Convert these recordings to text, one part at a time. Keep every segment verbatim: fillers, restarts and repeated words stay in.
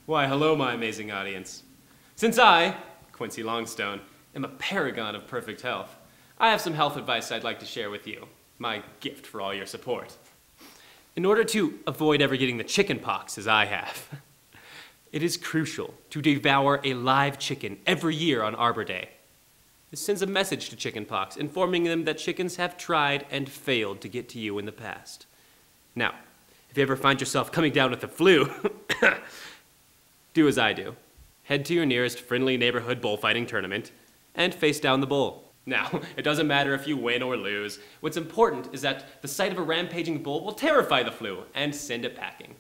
Why, hello, my amazing audience. Since I, Quincy Longstone, am a paragon of perfect health, I have some health advice I'd like to share with you, my gift for all your support. In order to avoid ever getting the chicken pox as I have, it is crucial to devour a live chicken every year on Arbor Day. This sends a message to chickenpox, informing them that chickens have tried and failed to get to you in the past. Now, if you ever find yourself coming down with the flu, do as I do. Head to your nearest friendly neighborhood bullfighting tournament and face down the bull. Now, it doesn't matter if you win or lose. What's important is that the sight of a rampaging bull will terrify the flu and send it packing.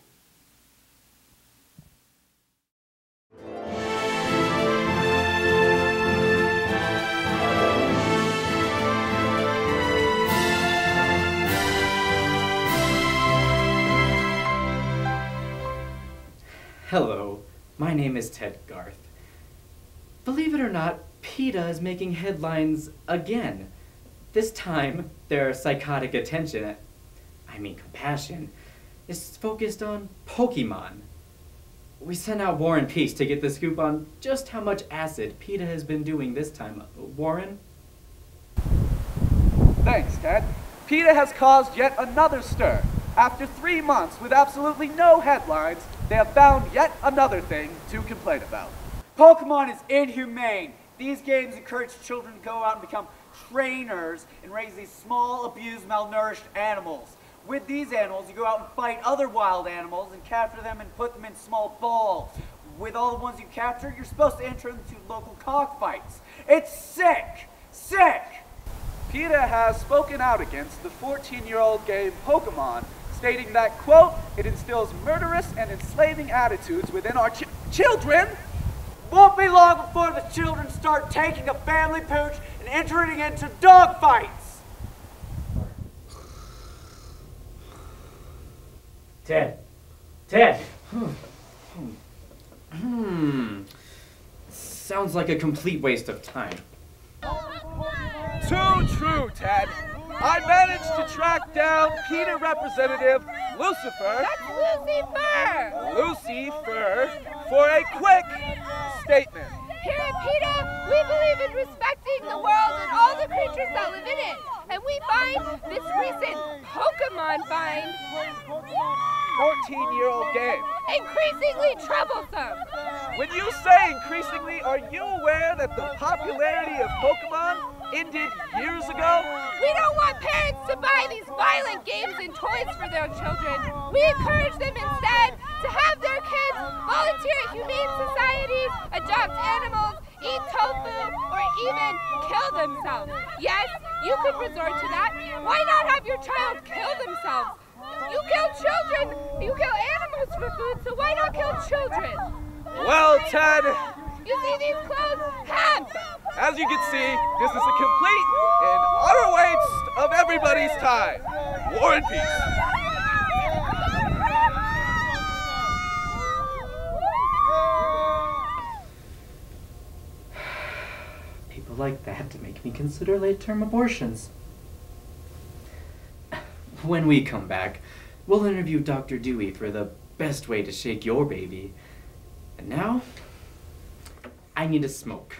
Hello, my name is Ted Garth. Believe it or not, PETA is making headlines again. This time, their psychotic attention, I mean compassion, is focused on Pokemon. We sent out War and Peace to get the scoop on just how much acid PETA has been doing this time. Warren? Thanks, Ted. PETA has caused yet another stir. After three months with absolutely no headlines, they have found yet another thing to complain about. Pokemon is inhumane. These games encourage children to go out and become trainers and raise these small, abused, malnourished animals. With these animals, you go out and fight other wild animals and capture them and put them in small balls. With all the ones you capture, you're supposed to enter into local cockfights. It's sick! Sick! PETA has spoken out against the fourteen-year-old game Pokemon, stating that, quote, it instills murderous and enslaving attitudes within our ch children. Won't be long before the children start taking a family pooch and entering into dog fights. Ted. Ted. Hmm. Sounds like a complete waste of time. Too true, Ted. I managed to track down PETA representative Lucifer. That's Lucifer! Lucifer for a quick statement. Here at PETA, we believe in respecting the world and all the creatures that live in it. And we find this recent Pokemon find fourteen-year-old game increasingly troublesome. When you say increasingly, are you aware that the popularity of Pokemon ended years ago? We don't want parents to buy these violent games and toys for their children. We encourage them instead to have their kids volunteer at humane societies, adopt animals, eat tofu, or even kill themselves. Yes, you could resort to that. Why not have your child kill themselves? You kill children, you kill animals for food, so why not kill children? Well, Ted, you see these clothes? Hemp! As you can see, this is a complete and utter waste of everybody's time. War and Peace. People like that to make me consider late-term abortions. When we come back, we'll interview Doctor Dewey for the best way to shake your baby. And now, I need a smoke.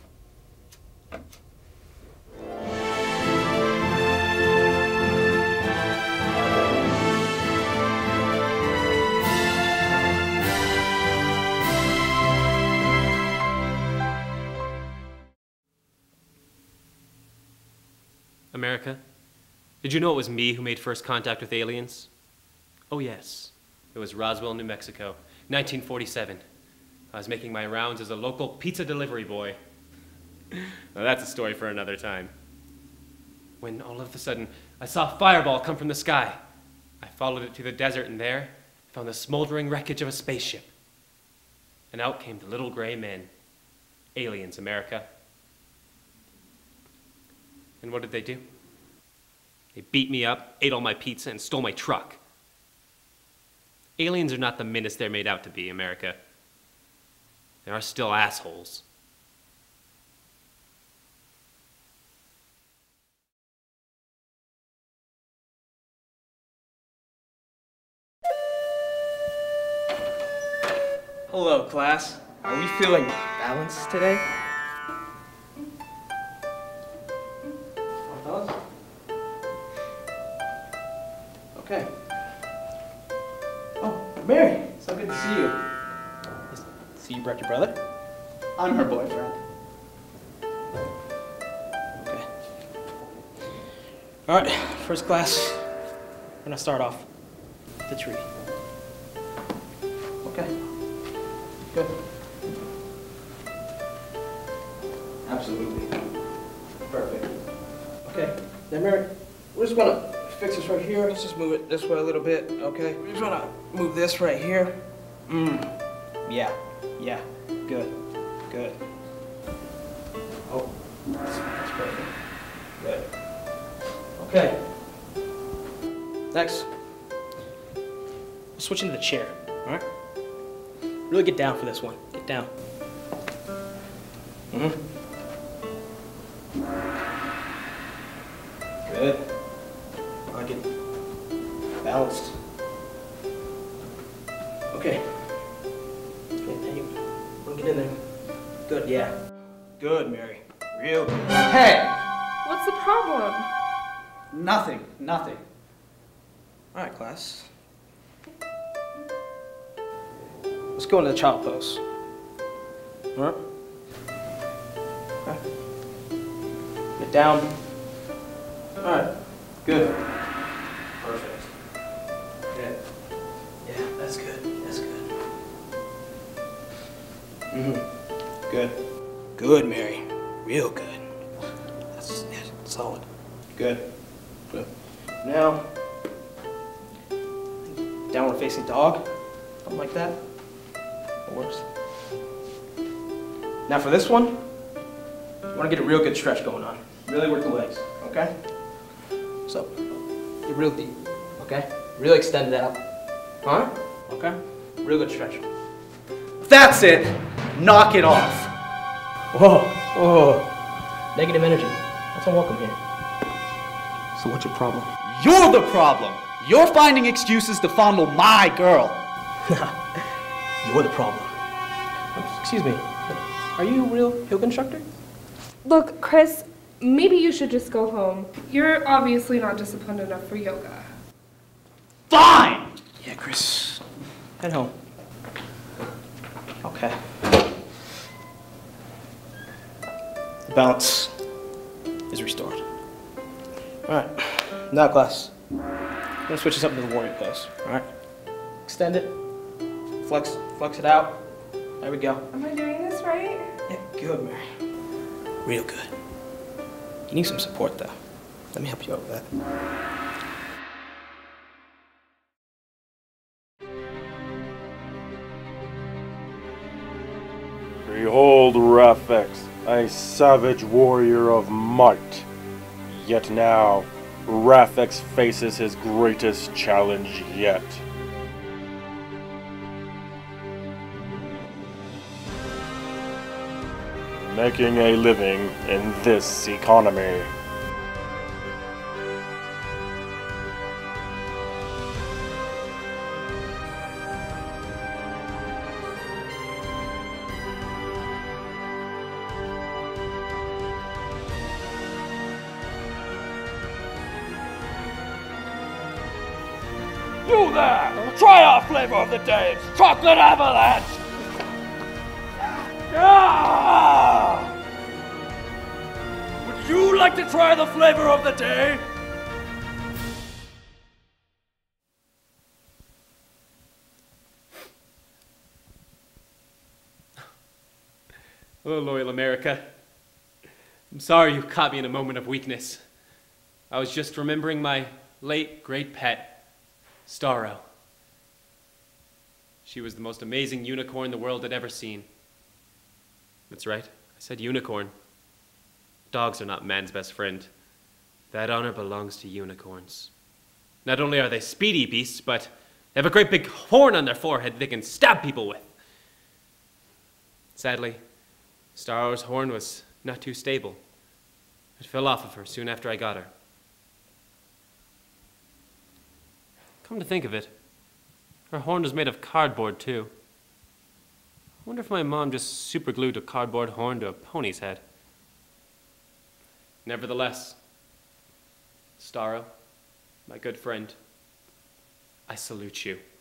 America, did you know it was me who made first contact with aliens? Oh yes, it was Roswell, New Mexico, nineteen forty-seven. I was making my rounds as a local pizza delivery boy. Now that's a story for another time. When all of a sudden, I saw a fireball come from the sky. I followed it to the desert, and there I found the smoldering wreckage of a spaceship. And out came the little gray men. Aliens, America. And what did they do? They beat me up, ate all my pizza, and stole my truck. Aliens are not the menace they're made out to be, America. They are still assholes. Hello, class. Are we feeling balanced today? Fellas? Okay. Oh, Mary, so good to see you. See, you brought your brother? I'm her boyfriend. Okay. All right, first class. We're gonna start off with the tree. Okay. Good. Absolutely. Perfect. Okay. Now, Mary, we just wanna fix this right here. Let's just move it this way a little bit. Okay. We just wanna move this right here. Mmm. Yeah. Yeah. Good. Good. Oh, that's, that's perfect. Good. Okay. Next, we'll switch into the chair, all right? Really get down for this one. Get down. Mm-hmm. Good. I like it. Balanced. Okay. Okay, now you want to get in there. Good, yeah. Good, Mary. Real good. Hey! What's the problem? Nothing, nothing. All right, class. Let's go into the child pose. All right? Okay. Get down. All right. Good. Perfect. Good. Yeah, that's good. That's good. Mm-hmm. Good. Good, Mary. Real good. That's, that's solid. Good. Good. Now, downward facing dog. Something like that. That works. Now for this one, you want to get a real good stretch going on. Really work the legs, okay? So, get real deep, okay? Really extend it out. Huh? Okay? Real good stretch. That's it! Knock it off! Whoa, whoa. Negative energy. That's unwelcome here. So what's your problem? You're the problem! You're finding excuses to fondle my girl! You're the problem. Excuse me, are you a real yoga instructor? Look, Chris, maybe you should just go home. You're obviously not disciplined enough for yoga. Fine! Yeah, Chris. Head home. Okay. The balance is restored. Alright, now class. I'm gonna switch this up to the warrior pose. Alright? Extend it. Flex flex it out. There we go. Am I doing this right? Yeah, good, Mary. Real good. You need some support though. Let me help you out with that. Behold Rafex, a savage warrior of might. Yet now, Rafex faces his greatest challenge yet. Making a living in this economy. You there! Try our flavor of the day! It's chocolate avalanche! Ah! Would you like to try the flavor of the day? Hello, loyal America. I'm sorry you caught me in a moment of weakness. I was just remembering my late, great pet, Starro. She was the most amazing unicorn the world had ever seen. That's right, I said unicorn. Dogs are not man's best friend. That honor belongs to unicorns. Not only are they speedy beasts, but they have a great big horn on their forehead they can stab people with. Sadly, Starro's horn was not too stable. It fell off of her soon after I got her. Come to think of it, her horn was made of cardboard too. wonder if my mom just superglued a cardboard horn to a pony's head. Nevertheless, Starro, my good friend, I salute you.